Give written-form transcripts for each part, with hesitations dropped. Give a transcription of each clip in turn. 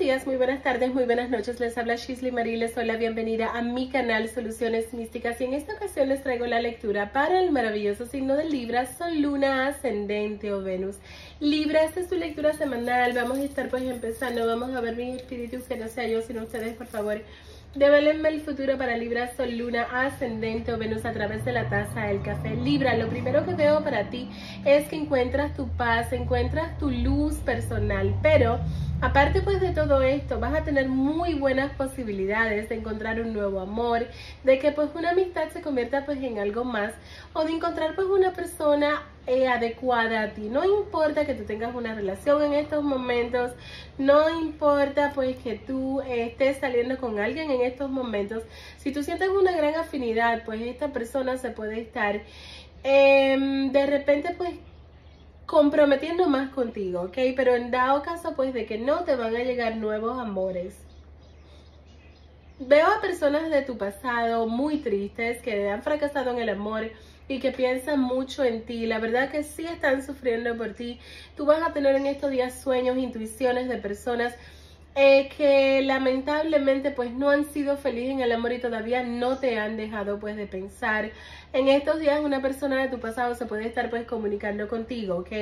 días, muy buenas tardes, muy buenas noches. Les habla Shisley Marie, les doy la bienvenida a mi canal Soluciones Místicas y en esta ocasión les traigo la lectura para el maravilloso signo de Libra, Sol, Luna, Ascendente o Venus. Libra, esta es tu lectura semanal. Vamos a estar pues empezando, vamos a ver mis espíritus, que no sea yo sino ustedes, por favor. Devélenme el futuro para Libra, Sol, Luna, Ascendente o Venus a través de la taza del café. Libra, lo primero que veo para ti es que encuentras tu paz, encuentras tu luz personal, pero aparte pues de todo esto, vas a tener muy buenas posibilidades de encontrar un nuevo amor, de que pues una amistad se convierta pues en algo más, o de encontrar pues una persona adecuada a ti. No importa que tú tengas una relación en estos momentos, no importa pues que tú estés saliendo con alguien en estos momentos, si tú sientes una gran afinidad, pues esta persona se puede estar de repente pues comprometiendo más contigo, ¿ok? Pero en dado caso pues de que no te van a llegar nuevos amores. Veo a personas de tu pasado muy tristes que han fracasado en el amor y que piensan mucho en ti. La verdad que sí están sufriendo por ti. Tú vas a tener en estos días sueños, intuiciones de personas que lamentablemente pues no han sido felices en el amor y todavía no te han dejado pues de pensar. En estos días una persona de tu pasado se puede estar pues comunicando contigo, ¿ok?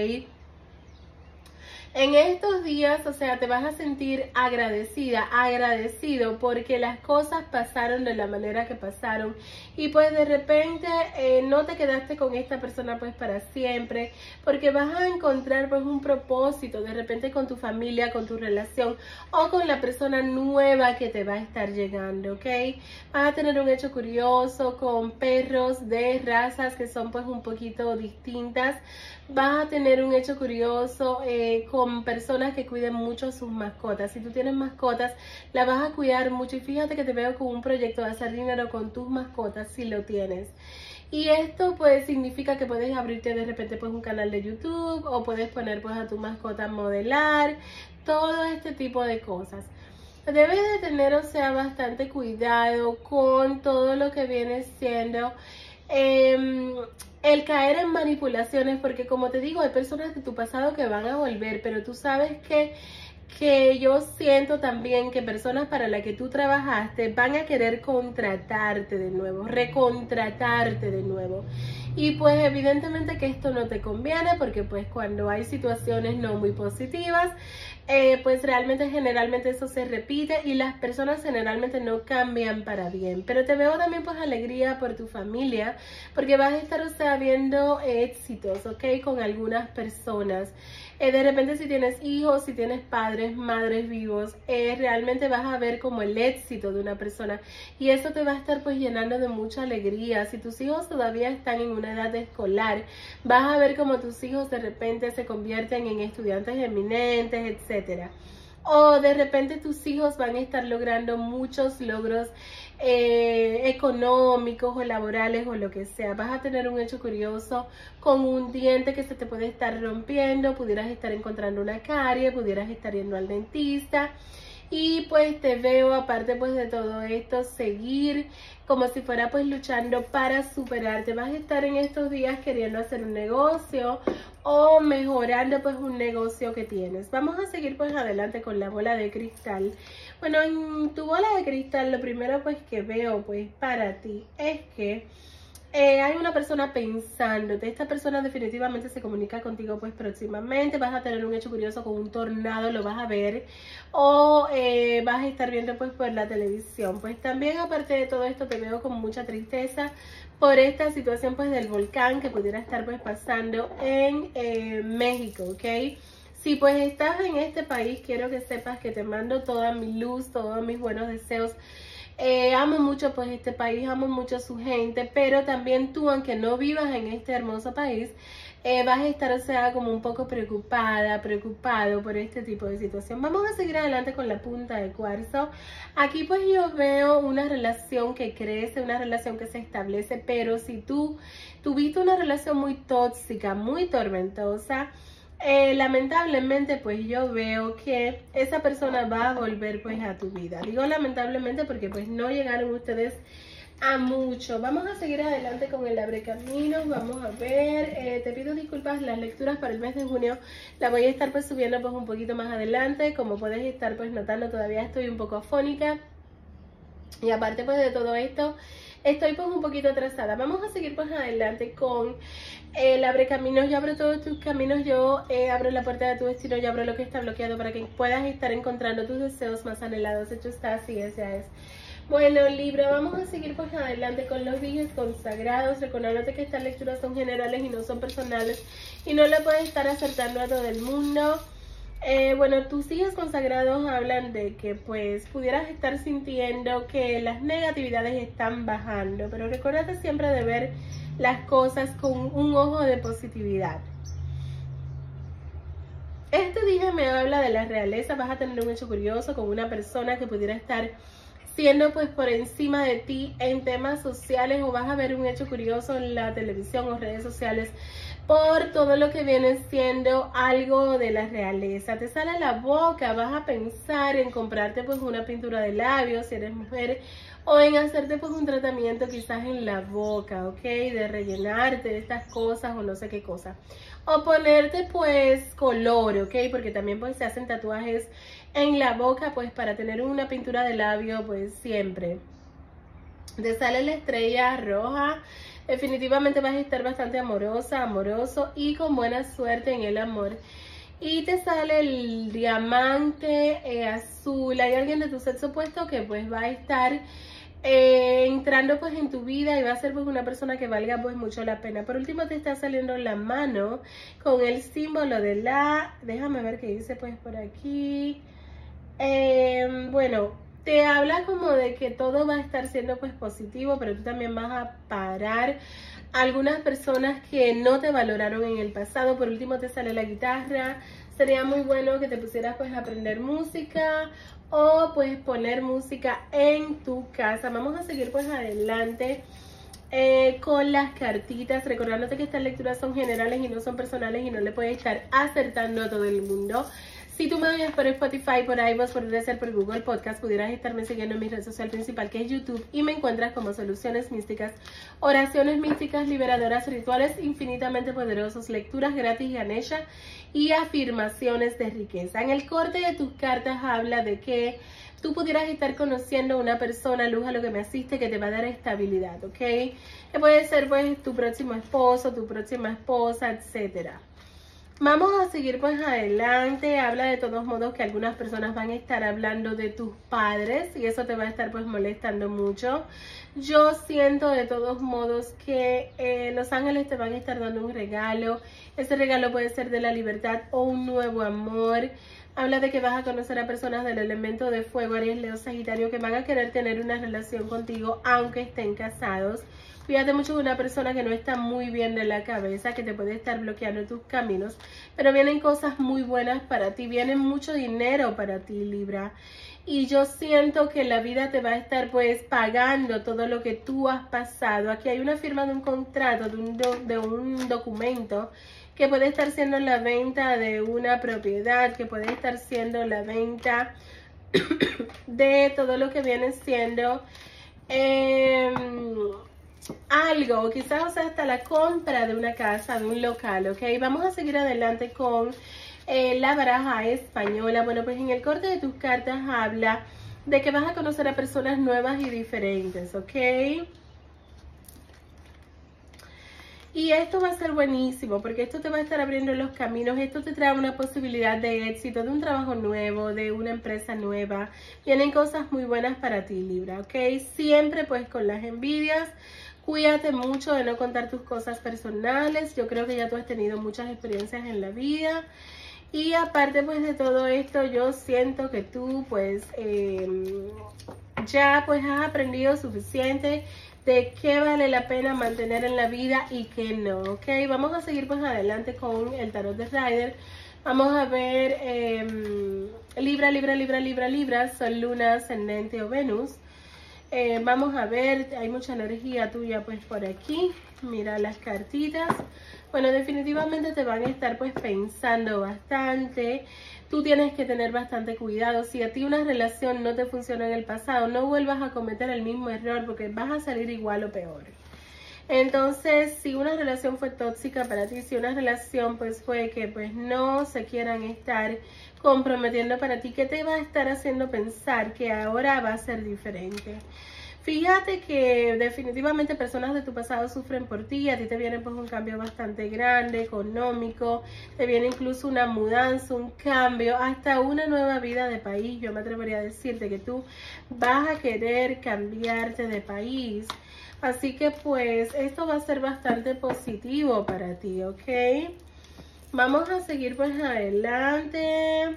En estos días, o sea, te vas a sentir agradecida, agradecido porque las cosas pasaron de la manera que pasaron y pues de repente no te quedaste con esta persona pues para siempre, porque vas a encontrar pues un propósito de repente con tu familia, con tu relación o con la persona nueva que te va a estar llegando, ¿ok? Vas a tener un hecho curioso con perros de razas que son pues un poquito distintas. Vas a tener un hecho curioso con personas que cuiden mucho sus mascotas. Si tú tienes mascotas, la vas a cuidar mucho. Y fíjate que te veo con un proyecto de hacer dinero con tus mascotas si lo tienes. Y esto pues significa que puedes abrirte de repente pues un canal de YouTube o puedes poner pues a tu mascota a modelar, todo este tipo de cosas. Debes de tener, o sea, bastante cuidado con todo lo que viene siendo el caer en manipulaciones, porque como te digo, hay personas de tu pasado que van a volver, pero tú sabes que yo siento también que personas para las que tú trabajaste van a querer contratarte de nuevo, recontratarte de nuevo. Y pues evidentemente que esto no te conviene porque pues cuando hay situaciones no muy positivas, pues realmente generalmente eso se repite y las personas generalmente no cambian para bien. Pero te veo también pues alegría por tu familia porque vas a estar, o sea, viendo éxitos, ¿ok? Con algunas personas. De repente si tienes hijos, si tienes padres, madres vivos, realmente vas a ver como el éxito de una persona y eso te va a estar pues llenando de mucha alegría. Si tus hijos todavía están en una edad escolar, vas a ver como tus hijos de repente se convierten en estudiantes eminentes, etcétera. O de repente tus hijos van a estar logrando muchos logros económicos o laborales o lo que sea. Vas a tener un hecho curioso con un diente que se te puede estar rompiendo, pudieras estar encontrando una carie, pudieras estar yendo al dentista. Y pues te veo, aparte pues de todo esto, seguir como si fuera pues luchando para superarte. Vas a estar en estos días queriendo hacer un negocio o mejorando pues un negocio que tienes. Vamos a seguir pues adelante con la bola de cristal. Bueno, en tu bola de cristal lo primero pues que veo pues para ti es que hay una persona pensándote. Esta persona definitivamente se comunica contigo pues próximamente. Vas a tener un hecho curioso con un tornado, lo vas a ver. O vas a estar viendo pues por la televisión. Pues también aparte de todo esto te veo con mucha tristeza por esta situación pues del volcán que pudiera estar pues pasando en México, ¿ok? Si pues estás en este país, quiero que sepas que te mando toda mi luz, todos mis buenos deseos. Amo mucho pues este país, amo mucho a su gente, pero también tú, aunque no vivas en este hermoso país, vas a estar, o sea, como un poco preocupada, preocupado por este tipo de situación. Vamos a seguir adelante con la punta de cuarzo. Aquí pues yo veo una relación que crece, una relación que se establece, pero si tú tuviste una relación muy tóxica, muy tormentosa, lamentablemente pues yo veo que esa persona va a volver pues a tu vida. Digo lamentablemente porque pues no llegaron ustedes a mucho. Vamos a seguir adelante con el abrecaminos. Vamos a ver, te pido disculpas, las lecturas para el mes de junio las voy a estar pues subiendo pues un poquito más adelante. Como puedes estar pues notando, todavía estoy un poco afónica y aparte pues de todo esto estoy pues un poquito atrasada. Vamos a seguir pues adelante con el abrecaminos. Yo abro todos tus caminos, yo abro la puerta de tu destino, yo abro lo que está bloqueado para que puedas estar encontrando tus deseos más anhelados. Hecho está, así es, ya es. Bueno, Libra, vamos a seguir pues adelante con los viajes consagrados, recordándote que estas lecturas son generales y no son personales y no le puedes estar acertando a todo el mundo. Bueno, tus hijos consagrados hablan de que pues pudieras estar sintiendo que las negatividades están bajando, pero recuérdate siempre de ver las cosas con un ojo de positividad. Este día me habla de la realeza. Vas a tener un hecho curioso con una persona que pudiera estar siendo pues por encima de ti en temas sociales, o vas a ver un hecho curioso en la televisión o redes sociales por todo lo que viene siendo algo de la realeza. Te sale la boca, vas a pensar en comprarte pues una pintura de labios si eres mujer, o en hacerte pues un tratamiento quizás en la boca, ¿ok? De rellenarte de estas cosas o no sé qué cosa. O ponerte pues color, ¿ok? Porque también pues se hacen tatuajes en la boca pues para tener una pintura de labio pues siempre. Te sale la estrella roja. Definitivamente vas a estar bastante amorosa, amoroso y con buena suerte en el amor. Y te sale el diamante azul. Hay alguien de tu sexo opuesto que pues va a estar entrando pues en tu vida y va a ser pues una persona que valga pues mucho la pena. Por último te está saliendo la mano con el símbolo de la... Déjame ver qué dice pues por aquí. Bueno, te habla como de que todo va a estar siendo pues positivo, pero tú también vas a parar algunas personas que no te valoraron en el pasado. Por último te sale la guitarra. Sería muy bueno que te pusieras pues a aprender música o pues poner música en tu casa. Vamos a seguir pues adelante con las cartitas, recordándote que estas lecturas son generales y no son personales y no le puedes estar acertando a todo el mundo. Si tú me oyes por Spotify, por iVoox, por Deezer, por Google Podcast, pudieras estarme siguiendo en mi red social principal que es YouTube y me encuentras como Soluciones Místicas, oraciones místicas, liberadoras, rituales infinitamente poderosos, lecturas gratis Ganesha y afirmaciones de riqueza. En el corte de tus cartas habla de que tú pudieras estar conociendo a una persona, luz a lo que me asiste, que te va a dar estabilidad, ¿ok? Que puede ser pues tu próximo esposo, tu próxima esposa, etcétera. Vamos a seguir pues adelante. Habla de todos modos que algunas personas van a estar hablando de tus padres y eso te va a estar pues molestando mucho. Yo siento de todos modos que los ángeles te van a estar dando un regalo. Ese regalo puede ser de la libertad o un nuevo amor. Habla de que vas a conocer a personas del elemento de fuego, Aries, Leo, Sagitario, que van a querer tener una relación contigo aunque estén casados. Fíjate mucho de una persona que no está muy bien de la cabeza, que te puede estar bloqueando tus caminos, pero vienen cosas muy buenas para ti, viene mucho dinero para ti, Libra. Y yo siento que la vida te va a estar pues pagando todo lo que tú has pasado. Aquí hay una firma de un contrato, de un documento, que puede estar siendo la venta de una propiedad, que puede estar siendo la venta de todo lo que viene siendo... algo, quizás o sea, hasta la compra de una casa, de un local, ¿ok? Vamos a seguir adelante con la baraja española. Bueno, pues en el corte de tus cartas habla de que vas a conocer a personas nuevas y diferentes, ¿ok? Y esto va a ser buenísimo porque esto te va a estar abriendo los caminos. Esto te trae una posibilidad de éxito, de un trabajo nuevo, de una empresa nueva. Vienen cosas muy buenas para ti, Libra, ¿ok? Siempre pues con las envidias. Cuídate mucho de no contar tus cosas personales. Yo creo que ya tú has tenido muchas experiencias en la vida. Y aparte pues de todo esto, yo siento que tú pues ya pues has aprendido suficiente de qué vale la pena mantener en la vida y qué no, ¿ok? Vamos a seguir pues adelante con el tarot de Rider. Vamos a ver Libra, Libra, Libra, Libra, Libra, Sol, Luna, Ascendente o Venus. Vamos a ver, hay mucha energía tuya pues por aquí. Mira las cartitas. Bueno, definitivamente te van a estar pues pensando bastante. Tú tienes que tener bastante cuidado. Si a ti una relación no te funcionó en el pasado, no vuelvas a cometer el mismo error porque vas a salir igual o peor. Entonces, si una relación fue tóxica para ti, si una relación pues fue que pues no se quieran estar comprometiendo para ti, ¿qué te va a estar haciendo pensar que ahora va a ser diferente? Fíjate que definitivamente personas de tu pasado sufren por ti, a ti te viene pues un cambio bastante grande, económico, te viene incluso una mudanza, un cambio, hasta una nueva vida de país. Yo me atrevería a decirte que tú vas a querer cambiarte de país. Así que pues esto va a ser bastante positivo para ti, ¿ok? Vamos a seguir pues adelante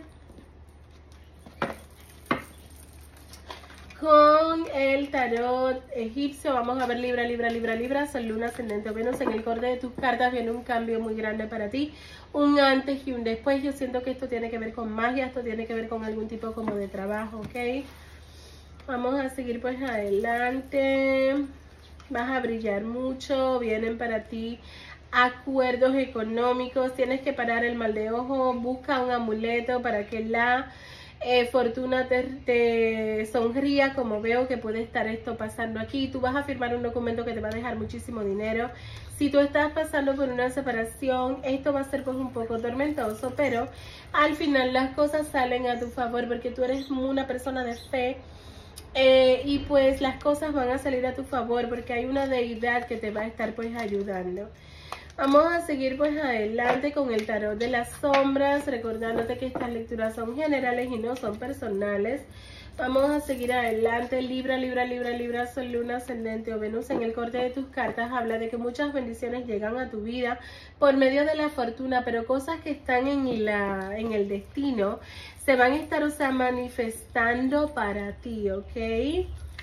con el tarot egipcio. Vamos a ver Libra, Libra, Libra, Libra, Sol, Luna, Ascendente o Venus. En el corte de tus cartas viene un cambio muy grande para ti, un antes y un después. Yo siento que esto tiene que ver con magia, esto tiene que ver con algún tipo como de trabajo, ¿ok? Vamos a seguir pues adelante. Vas a brillar mucho, vienen para ti acuerdos económicos, tienes que parar el mal de ojo, busca un amuleto para que la fortuna te sonría, como veo que puede estar esto pasando aquí. Tú vas a firmar un documento que te va a dejar muchísimo dinero. Si tú estás pasando por una separación, esto va a ser pues un poco tormentoso, pero al final las cosas salen a tu favor porque tú eres una persona de fe. Y pues las cosas van a salir a tu favor porque hay una deidad que te va a estar pues ayudando. Vamos a seguir pues adelante con el tarot de las sombras, recordándote que estas lecturas son generales y no son personales. Vamos a seguir adelante. Libra, Libra, Libra, Libra, Sol, Luna, Ascendente o Venus. En el corte de tus cartas habla de que muchas bendiciones llegan a tu vida por medio de la fortuna, pero cosas que están en el destino se van a estar, o sea, manifestando para ti, ¿ok?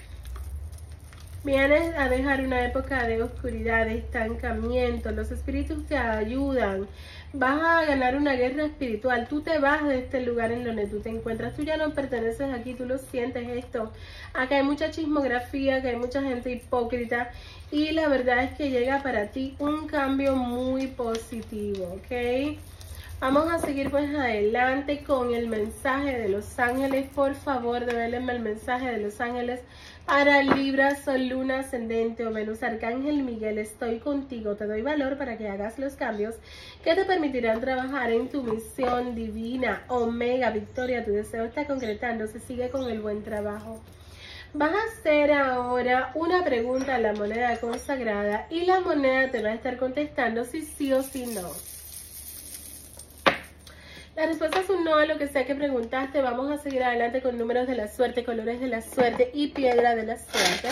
Vienes a dejar una época de oscuridad, de estancamiento. Los espíritus te ayudan. Vas a ganar una guerra espiritual. Tú te vas de este lugar en donde tú te encuentras. Tú ya no perteneces aquí, tú lo sientes esto. Acá hay mucha chismografía, que hay mucha gente hipócrita. Y la verdad es que llega para ti un cambio muy positivo, ¿ok? Vamos a seguir pues adelante con el mensaje de los ángeles. Por favor, devélenme el mensaje de los ángeles para Libra, Sol, Luna, Ascendente o Venus. Arcángel Miguel, estoy contigo. Te doy valor para que hagas los cambios que te permitirán trabajar en tu misión divina. Omega, Victoria, tu deseo está concretando. Se sigue con el buen trabajo. Vas a hacer ahora una pregunta a la moneda consagrada y la moneda te va a estar contestando si sí o si no. La respuesta es un no a lo que sea que preguntaste. Vamos a seguir adelante con números de la suerte, colores de la suerte y piedra de la suerte.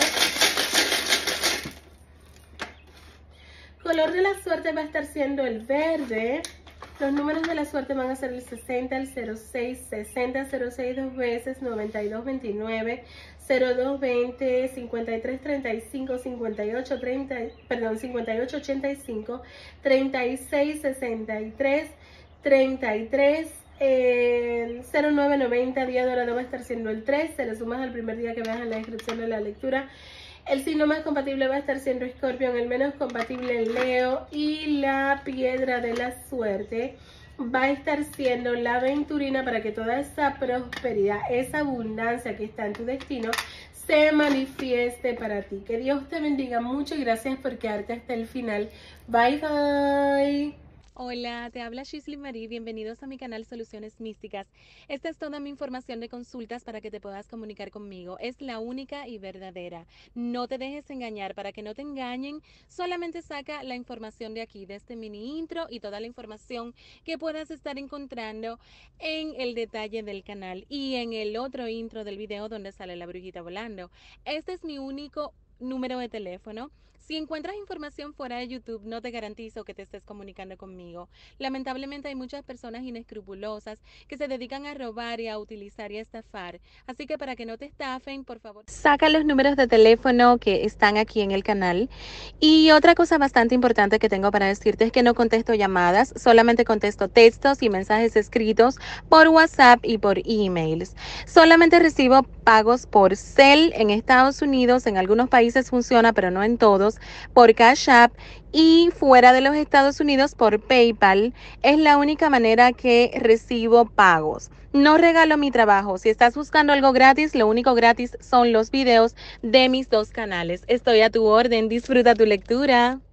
Color de la suerte va a estar siendo el verde. Los números de la suerte van a ser el 60, el 06, 60, 06 dos veces, 92, 29, 02, 20, 53, 35, 58, 30, perdón, 58, 85, 36, 63, 33, 0990, día dorado va a estar siendo el 3, se le sumas al primer día que veas en la descripción de la lectura. El signo más compatible va a estar siendo Escorpión, el menos compatible Leo, y la piedra de la suerte va a estar siendo la aventurina, para que toda esa prosperidad, esa abundancia que está en tu destino se manifieste para ti. Que Dios te bendiga mucho y gracias por quedarte hasta el final. Bye bye. Hola, te habla Shisley Marie, bienvenidos a mi canal Soluciones Místicas. Esta es toda mi información de consultas para que te puedas comunicar conmigo. Es la única y verdadera. No te dejes engañar, para que no te engañen. Solamente saca la información de aquí, de este mini intro y toda la información que puedas estar encontrando en el detalle del canal y en el otro intro del video donde sale la brujita volando. Este es mi único número de teléfono. Si encuentras información fuera de YouTube, no te garantizo que te estés comunicando conmigo. Lamentablemente hay muchas personas inescrupulosas que se dedican a robar y a utilizar y a estafar. Así que para que no te estafen, por favor, saca los números de teléfono que están aquí en el canal. Y otra cosa bastante importante que tengo para decirte es que no contesto llamadas, solamente contesto textos y mensajes escritos por WhatsApp y por emails. Solamente recibo pagos por Zelle en Estados Unidos, en algunos países funciona, pero no en todos, por Cash App, y fuera de los Estados Unidos por PayPal. Es la única manera que recibo pagos. No regalo mi trabajo. Si estás buscando algo gratis, lo único gratis son los videos de mis dos canales. Estoy a tu orden. Disfruta tu lectura.